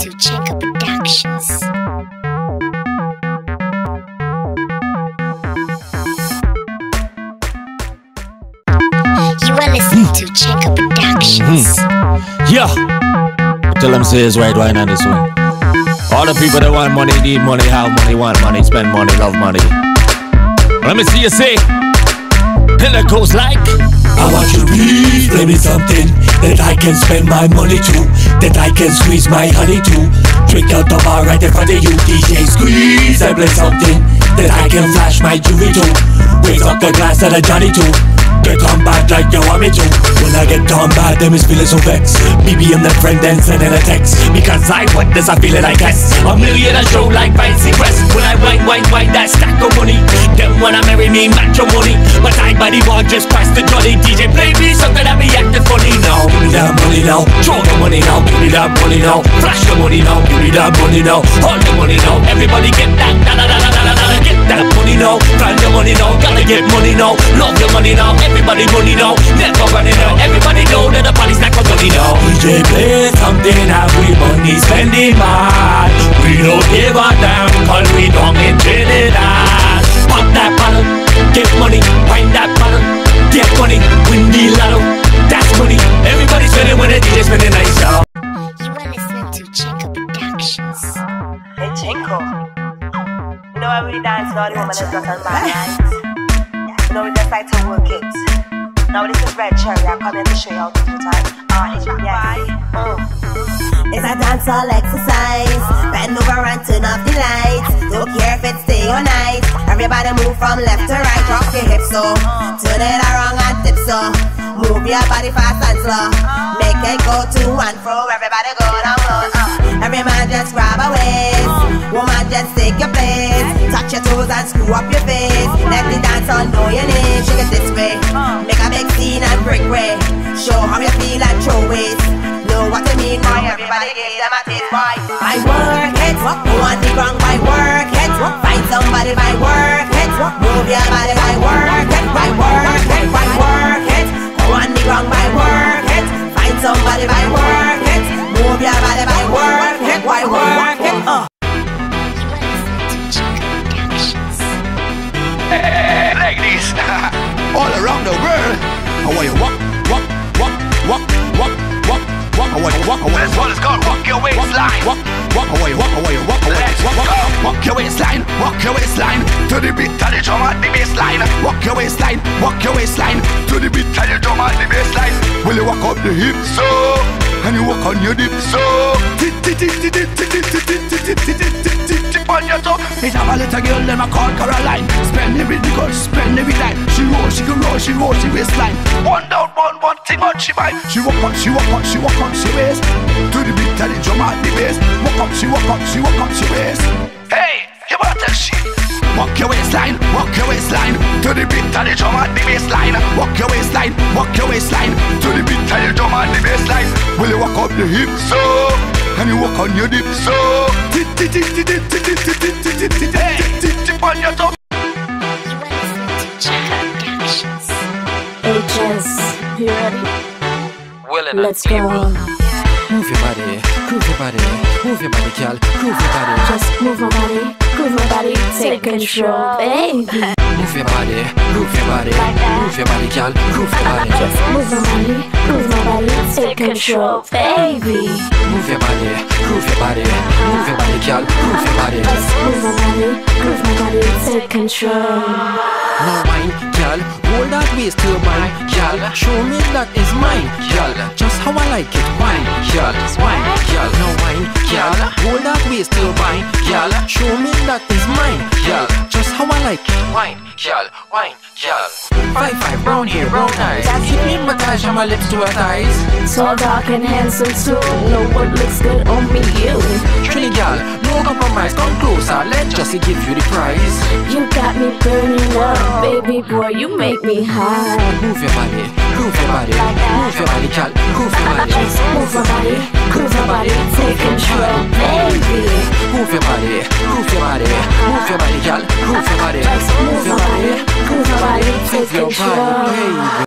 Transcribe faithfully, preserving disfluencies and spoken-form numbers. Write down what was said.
to Chinko Productions. You are listening to Chinko Productions. Mm-hmm. Yeah. Tell them say it's right wine on this one. All the people that want money, need money, have money, want money, spend money, love money. Let me see you say. And it goes like, I want you to please play me something that I can spend my money to, that I can squeeze my honey to. Drink out the bar right in front of you, D J squeeze and play something that I can flash my jewelry to. Raise up the glass of the Johnny too. Get on bad like you want me to. When I get on bad, them is feeling so vexed. B B M the friend then sending a text, because I want this, I feel it, I guess. A million a show like Fancy Crest. When I whine, whine, whine that stack of money, them wanna marry me, match your money. But I body won't just pass the Johnny. D J play me something that be acting funny now. Give me that money now, throw the money now. Give me that money now, flash the money now. Give me that money now, hold the money now. Everybody get that, da da da da da da. Get that money now, find the money now. Gotta get money now, love the money now. Everybody money now, never running out. Everybody know that the party's not got money now. D J play something that we money spending mad. We don't give a damn, cause we don't get Trinidad. Pop that bottle, get money, find that bottle, get money, win the lotto, that's money. Everybody spending when the D J spending nice y'all. You are listening to Chinko Productions. Hey Chinko, you know I really dance with all the women that's got on my night. You know we just like to work it. Now this is Red Cherry, I'm coming to show you how to do that. Ah, H B I. It's a dancehall exercise. Bend over and turn off the lights. Don't care if it's day or night. Everybody move from left to right. Rock your hips so, turn it around and tip so. Move your body fast and slow. Make it go to and fro. Everybody go down low. Uh. Every man just grab a waist. Woman just take your place. Touch your toes and screw up your face. Let the dancer know your name. Shake it this way. Make a big scene and break way. Show how you feel and throw ways. Know what I mean, boy. Everybody give them a taste, boy. I work it. Go on the ground, by work it. Find somebody by work it. Move your body by work it. By work it, by work it. Go on the ground, by work it. Find somebody by work it. Move your body by work it. By work it. Uh. Like this, all around the world. I want you walk, walk, walk, walk, walk, walk, walk. I want you walk, I want you walk. It's called walk your waistline. Walk, walk, I want you walk, I want you walk, I want you walk, walk, walk your waistline, walk your waistline to the beat of the drum and the bassline. Walk your waistline, walk your waistline to the beat of the drum and the bassline. Will you walk up the hips so, and you walk on your dips so. On your toe. It's a little girl, them a call Caroline. Spend every nickel, spend every dime. She roll, she can roll, she roll, she waistline. One down, one, one thing on she mind. She walk on, she walk on, she walk on, she waist. To the beat of the drum and the bass. Walk up, she walk up, she walk up, she waist. Hey, you better tell she. Walk your waistline, walk your waistline. To the beat of the drum and the bassline. Walk your waistline, walk your waistline. To the beat of the drum and the bassline. Will you walk up the hips so? And you walk on your dip so. Tip tip tip tip tip tip tip tip tip tip tip tip on your toe. You are listening to Chinko Productions. H S, you ready? Willing Let's go. Move your body, move your body, move your body, girl, move your body. Just move my body, move my body, take control, baby. Move your body, move your body, move your body, girl, move your body. Just move my body, move my body, take control, baby. Move your body, move your body, move your body, girl, move your body. Just move my body, move my body, take control. No wine, girl, hold that waist to mine, girl. Show me that is mine, girl. Just how I like it, wine, girl, wine, girl. No wine, girl, hold that waist to mine, girl. Show me that is mine, girl. Just how I like it, wine, girl, wine, girl. Five five, brown hair, brown eyes. Keep me massage on my lips to her thighs. Tall, dark, and handsome too. Know what looks good on me, you. Trini girl, no compromise. Come closer, let Jussie give you the prize. You got me burning up, baby boy. You make me high. Move your body, move your body, move your body, girl, move your body. Just move my body, move my body, take control, baby. Move your body, move your body, move your body, girl, move your body. Just move my body, move my body, take control. Baby.